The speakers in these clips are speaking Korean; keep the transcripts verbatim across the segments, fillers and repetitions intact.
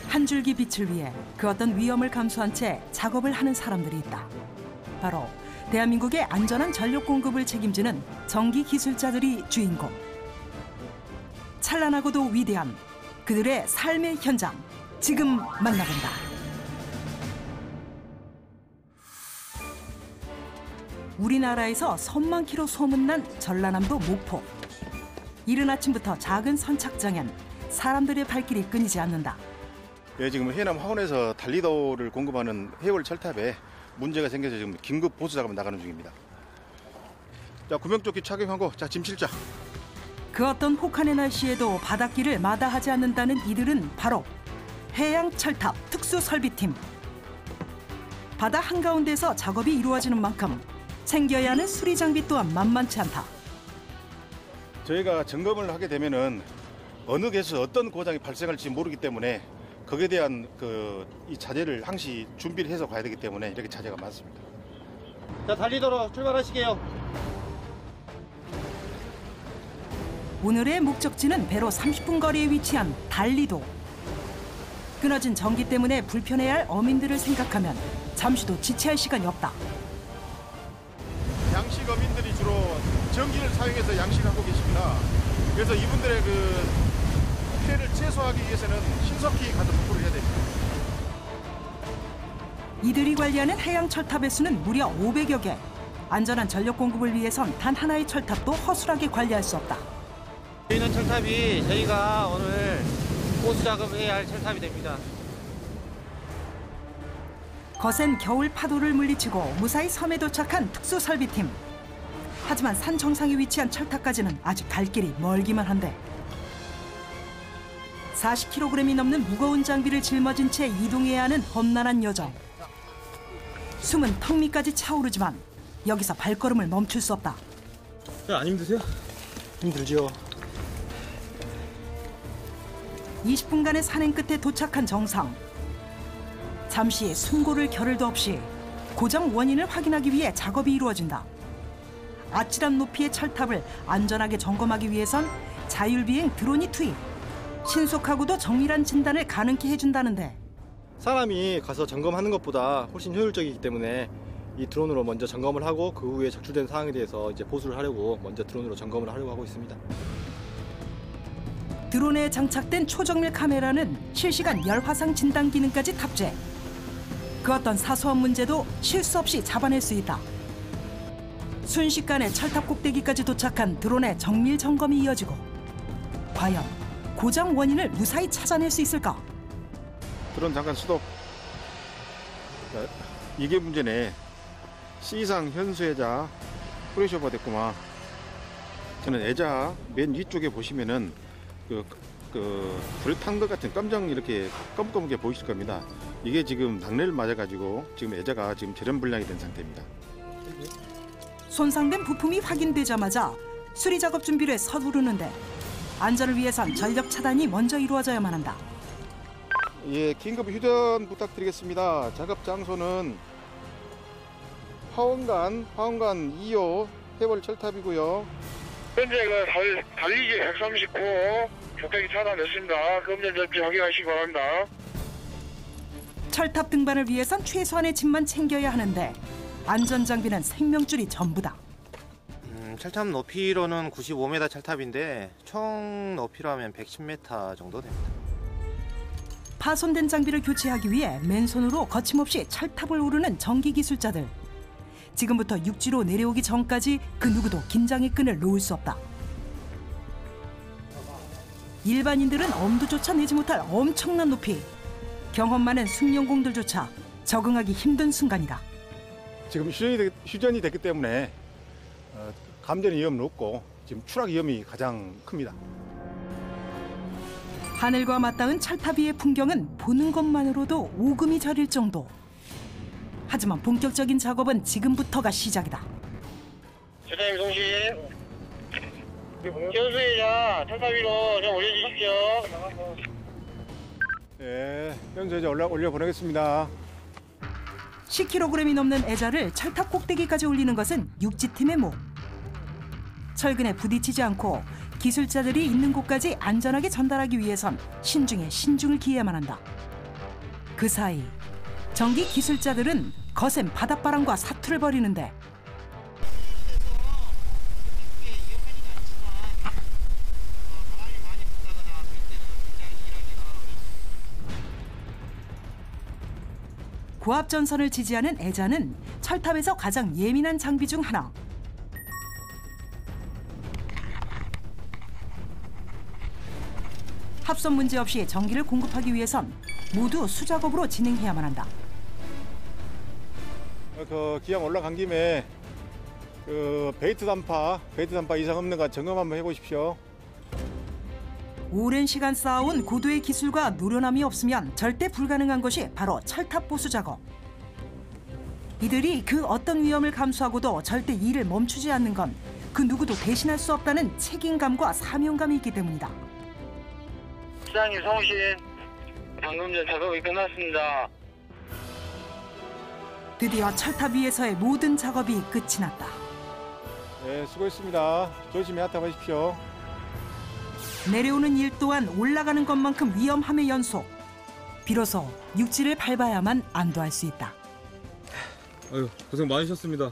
한 줄기 빛을 위해 그 어떤 위험을 감수한 채 작업을 하는 사람들이 있다. 바로 대한민국의 안전한 전력 공급을 책임지는 전기 기술자들이 주인공. 찬란하고도 위대한 그들의 삶의 현장, 지금 만나본다. 우리나라에서 선만 키로 소문난 전라남도 목포. 이른 아침부터 작은 선착장엔 사람들의 발길이 끊이지 않는다. 예, 지금 해남 화원에서 단리도를 공급하는 해월 철탑에 문제가 생겨서 지금 긴급 보수 작업을 나가는 중입니다. 자, 구명조끼 착용하고 자, 짐 실자. 그 어떤 혹한의 날씨에도 바닷길을 마다하지 않는다는 이들은 바로 해양철탑 특수설비팀. 바다 한가운데서 작업이 이루어지는 만큼 챙겨야 하는 수리 장비 또한 만만치 않다. 저희가 점검을 하게 되면은 어느 곳에서 어떤 고장이 발생할지 모르기 때문에 거기에 대한 그 이 자재를 항시 준비를 해서 가야 되기 때문에 이렇게 자재가 많습니다. 자, 달리도록 출발하시게요. 오늘의 목적지는 배로 삼십 분 거리에 위치한 달리도. 끊어진 전기 때문에 불편해할 어민들을 생각하면 잠시도 지체할 시간이 없다. 양식 어민들이 주로 전기를 사용해서 양식하고 계십니다. 그래서 이분들의 그 피해를 최소화하기 위해서는 신속히 가서 복구를 해야 됩니다. 이들이 관리하는 해양 철탑의 수는 무려 오백여 개. 안전한 전력 공급을 위해선 단 하나의 철탑도 허술하게 관리할 수 없다. 저희는 철탑이 저희가 오늘 보수 작업해야 할 철탑이 됩니다. 거센 겨울 파도를 물리치고 무사히 섬에 도착한 특수설비팀. 하지만 산 정상에 위치한 철탑까지는 아직 갈 길이 멀기만 한데 사십 킬로그램이 넘는 무거운 장비를 짊어진 채 이동해야 하는 험난한 여정. 숨은 턱 밑까지 차오르지만 여기서 발걸음을 멈출 수 없다. 안 힘드세요? 힘들죠. 이십 분간의 산행 끝에 도착한 정상. 잠시 숨고를 겨를도 없이 고장 원인을 확인하기 위해 작업이 이루어진다. 아찔한 높이의 철탑을 안전하게 점검하기 위해선 자율비행 드론이 투입. 신속하고도 정밀한 진단을 가능케 해준다는데 사람이 가서 점검하는 것보다 훨씬 효율적이기 때문에 이 드론으로 먼저 점검을 하고 그 후에 적출된 사항에 대해서 이제 보수를 하려고 먼저 드론으로 점검을 하려고 하고 있습니다. 드론에 장착된 초정밀 카메라는 실시간 열화상 진단 기능까지 탑재. 그 어떤 사소한 문제도 실수 없이 잡아낼 수 있다. 순식간에 철탑 꼭대기까지 도착한 드론의 정밀 점검이 이어지고 과연 고장 원인을 무사히 찾아낼 수 있을까? 드론 잠깐 스톱. 자, 이게 문제네. C상 현수애자 프레셔버 됐구만. 저는 애자 맨 위쪽에 보시면은 그, 그 불에 탄 것 같은 검정 이렇게 검검하게 보이실 겁니다. 이게 지금 낙뢰를 맞아가지고 지금 애자가 지금 절연 불량이 된 상태입니다. 손상된 부품이 확인되자마자 수리 작업 준비를 서두르는데 안전을 위해선 전력 차단이 먼저 이루어져야만 한다. 예, 긴급 휴전 부탁드리겠습니다. 작업 장소는 화원간, 화원간 이 호 해월 철탑이고요. 현재 그 달, 달리기 백삼십 호 적격이 차단됐습니다. 금전 절필 확인하시기 바랍니다. 철탑 등반을 위해선 최소한의 짐만 챙겨야 하는데 안전장비는 생명줄이 전부다. 음, 철탑 높이로는 구십오 미터 철탑인데 총 높이로 하면 백십 미터 정도 됩니다. 파손된 장비를 교체하기 위해 맨손으로 거침없이 철탑을 오르는 전기기술자들. 지금부터 육지로 내려오기 전까지 그 누구도 긴장의 끈을 놓을 수 없다. 일반인들은 엄두조차 내지 못할 엄청난 높이. 경험 많은 숙련공들조차 적응하기 힘든 순간이다. 지금 휴전이, 됐, 휴전이 됐기 때문에 어, 감전 위험은 없고 지금 추락 위험이 가장 큽니다. 하늘과 맞닿은 철탑 위의 풍경은 보는 것만으로도 오금이 저릴 정도. 하지만 본격적인 작업은 지금부터가 시작이다. 대장님 송신, 현수애자 철탑 위로 좀 올려주십시오. 예, 현수애자 올려, 올려 보내겠습니다. 십 킬로그램이 넘는 애자를 철탑 꼭대기까지 올리는 것은 육지팀의 목. 철근에 부딪히지 않고 기술자들이 있는 곳까지 안전하게 전달하기 위해선 신중에 신중을 기해야만 한다. 그 사이 전기 기술자들은 거센 바닷바람과 사투를 벌이는데 고압전선을 지지하는 애자는 철탑에서 가장 예민한 장비 중 하나. 합선 문제 없이 전기를 공급하기 위해선 모두 수작업으로 진행해야만 한다. 그 기왕 올라간 김에 그 베이트 단파, 베이트 단파 이상 없는가 점검 한번 해보십시오. 오랜 시간 쌓아온 고도의 기술과 노련함이 없으면 절대 불가능한 것이 바로 철탑 보수 작업. 이들이 그 어떤 위험을 감수하고도 절대 일을 멈추지 않는 건 그 누구도 대신할 수 없다는 책임감과 사명감이 있기 때문이다. 시장님 성신, 방금 전 작업이 끝났습니다. 드디어 철탑 위에서의 모든 작업이 끝이 났다. 네, 수고했습니다. 조심히 하탑하십시오. 내려오는 일 또한 올라가는 것만큼 위험함의 연속. 비로소 육지를 밟아야만 안도할 수 있다. 아유, 고생 많으셨습니다.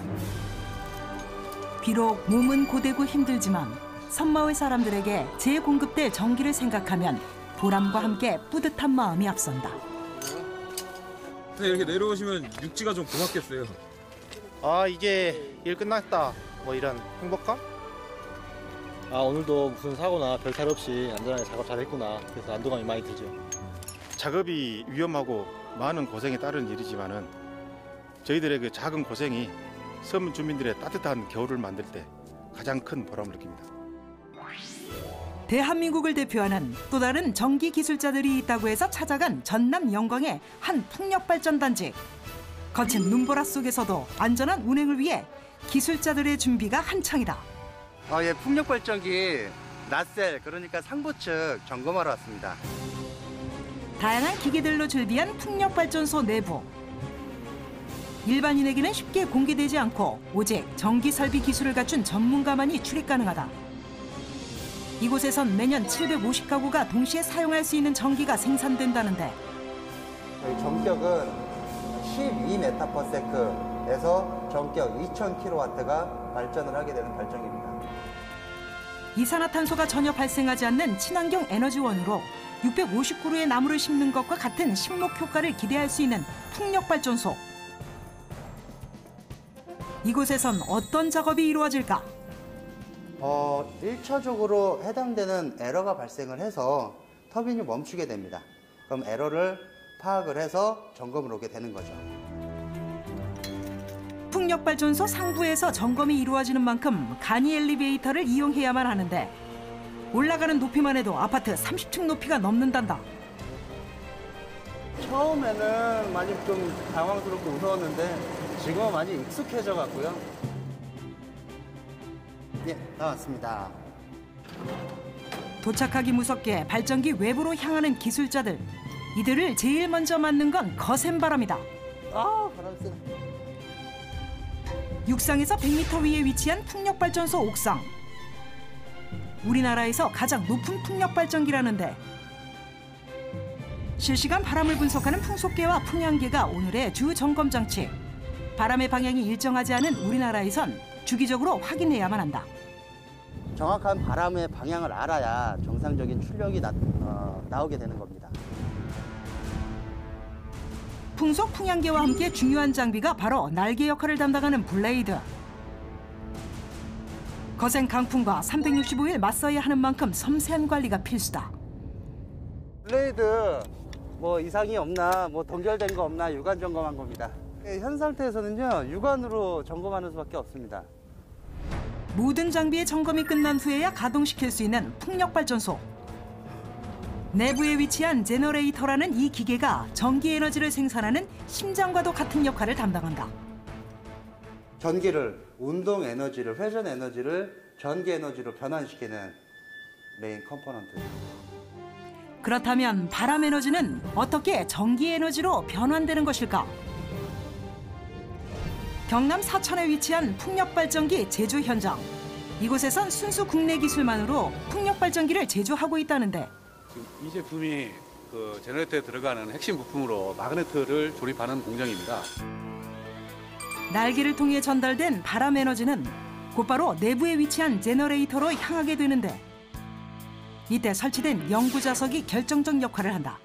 비록 몸은 고되고 힘들지만 섬마을 사람들에게 재공급될 전기를 생각하면 보람과 함께 뿌듯한 마음이 앞선다. 이렇게 내려오시면 육지가 좀 고맙겠어요. 아, 이제 일 끝났다. 뭐 이런 행복감? 아, 오늘도 무슨 사고나 별탈 없이 안전하게 작업 잘했구나. 그래서 안도감이 많이 들죠. 작업이 위험하고 많은 고생이 따른 일이지만은 저희들의 그 작은 고생이 섬 주민들의 따뜻한 겨울을 만들 때 가장 큰 보람을 느낍니다. 대한민국을 대표하는 또 다른 전기 기술자들이 있다고 해서 찾아간 전남 영광의 한 풍력발전단지. 거친 눈보라 속에서도 안전한 운행을 위해 기술자들의 준비가 한창이다. 아, 예, 풍력 발전기 나셀, 그러니까 상부 측 점검하러 왔습니다. 다양한 기계들로 준비한 풍력발전소 내부. 일반인에게는 쉽게 공개되지 않고 오직 전기 설비 기술을 갖춘 전문가만이 출입 가능하다. 이곳에선 매년 칠백오십 가구가 동시에 사용할 수 있는 전기가 생산된다는데 저희 전격은 십이 메타퍼세크에서 전격 이천 킬로와트가 발전을 하게 되는 발전기입니다. 이산화탄소가 전혀 발생하지 않는 친환경 에너지원으로 육백오십 그루의 나무를 심는 것과 같은 식목 효과를 기대할 수 있는 풍력발전소. 이곳에선 어떤 작업이 이루어질까? 어, 일 차적으로 해당되는 에러가 발생을 해서 터빈이 멈추게 됩니다. 그럼 에러를 파악을 해서 점검을 오게 되는 거죠. 풍력발전소 상부에서 점검이 이루어지는 만큼 간이 엘리베이터를 이용해야만 하는데 올라가는 높이만 해도 아파트 삼십 층 높이가 넘는단다. 처음에는 많이 좀 당황스럽고 무서웠는데 지금은 많이 익숙해져 갖고요. 예, 나왔습니다. 도착하기 무섭게 발전기 외부로 향하는 기술자들. 이들을 제일 먼저 맞는 건 거센 바람이다. 아, 바람 세네. 육상에서 백 미터 위에 위치한 풍력발전소 옥상. 우리나라에서 가장 높은 풍력발전기라는데 실시간 바람을 분석하는 풍속계와 풍향계가 오늘의 주 점검 장치. 바람의 방향이 일정하지 않은 우리나라에선 주기적으로 확인해야만 한다. 정확한 바람의 방향을 알아야 정상적인 출력이 나, 어, 나오게 되는 겁니다. 풍속 풍향계와 함께 중요한 장비가 바로 날개 역할을 담당하는 블레이드. 거센 강풍과 삼백육십오 일 맞서야 하는 만큼 섬세한 관리가 필수다. 블레이드 뭐 이상이 없나, 뭐 동결된 거 없나 육안 점검한 겁니다. 현 상태에서는요, 육안으로 점검하는 수밖에 없습니다. 모든 장비의 점검이 끝난 후에야 가동시킬 수 있는 풍력발전소. 내부에 위치한 제너레이터라는 이 기계가 전기 에너지를 생산하는 심장과도 같은 역할을 담당한다. 전기를, 운동 에너지를, 회전 에너지를 전기 에너지로 변환시키는 메인 컴포넌트. 그렇다면 바람 에너지는 어떻게 전기 에너지로 변환되는 것일까? 경남 사천에 위치한 풍력발전기 제조 현장. 이곳에선 순수 국내 기술만으로 풍력발전기를 제조하고 있다는데 이 제품이 그 제너레이터에 들어가는 핵심 부품으로 마그네트를 조립하는 공정입니다. 날개를 통해 전달된 바람 에너지는 곧바로 내부에 위치한 제너레이터로 향하게 되는데 이때 설치된 연구 자석이 결정적 역할을 한다.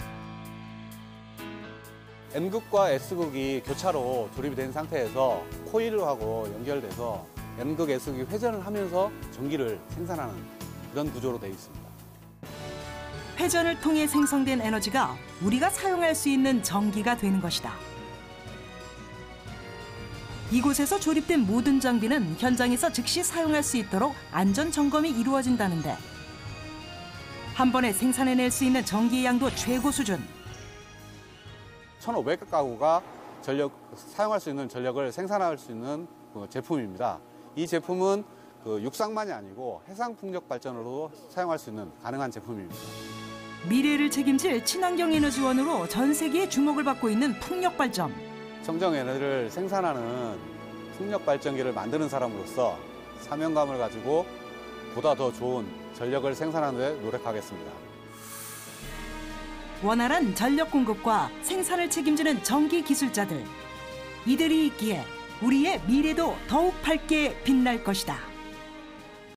N극과 S극이 교차로 조립이 된 상태에서 코일하고 연결돼서 N극, S극이 회전을 하면서 전기를 생산하는 그런 구조로 되어 있습니다. 회전을 통해 생성된 에너지가 우리가 사용할 수 있는 전기가 되는 것이다. 이곳에서 조립된 모든 장비는 현장에서 즉시 사용할 수 있도록 안전 점검이 이루어진다는데 한 번에 생산해낼 수 있는 전기의 양도 최고 수준. 천오백 가구가 전력, 사용할 수 있는 전력을 생산할 수 있는 그 제품입니다. 이 제품은 그 육상만이 아니고 해상 풍력 발전으로도 사용할 수 있는 가능한 제품입니다. 미래를 책임질 친환경 에너지원으로 전 세계의 주목을 받고 있는 풍력 발전. 청정 에너지를 생산하는 풍력 발전기를 만드는 사람으로서 사명감을 가지고 보다 더 좋은 전력을 생산하는 데 노력하겠습니다. 원활한 전력 공급과 생산을 책임지는 전기 기술자들. 이들이 있기에 우리의 미래도 더욱 밝게 빛날 것이다.